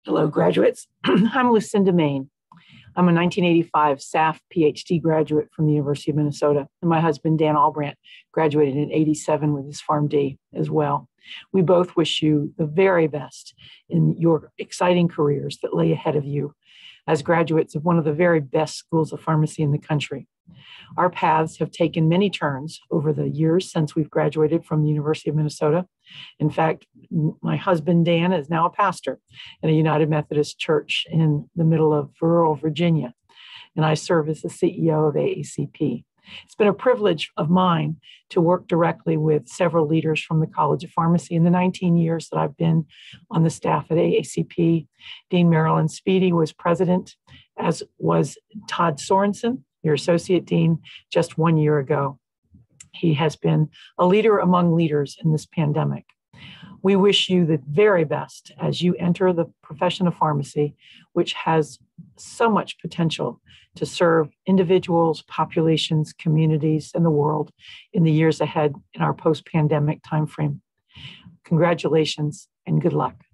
Hello, graduates. I'm Lucinda, Maine. I'm a 1985 SAF PhD graduate from the University of Minnesota, and my husband, Dan Albrandt, graduated in 87 with his PharmD as well. We both wish you the very best in your exciting careers that lay ahead of you as graduates of one of the very best schools of pharmacy in the country. Our paths have taken many turns over the years since we've graduated from the University of Minnesota. In fact, my husband, Dan, is now a pastor in a United Methodist church in the middle of rural Virginia, and I serve as the CEO of AACP. It's been a privilege of mine to work directly with several leaders from the College of Pharmacy in the 19 years that I've been on the staff at AACP. Dean Marilyn Speedy was president, as was Todd Sorensen, your associate dean, just 1 year ago. He has been a leader among leaders in this pandemic. We wish you the very best as you enter the profession of pharmacy, which has so much potential to serve individuals, populations, communities, and the world in the years ahead in our post-pandemic timeframe. Congratulations and good luck.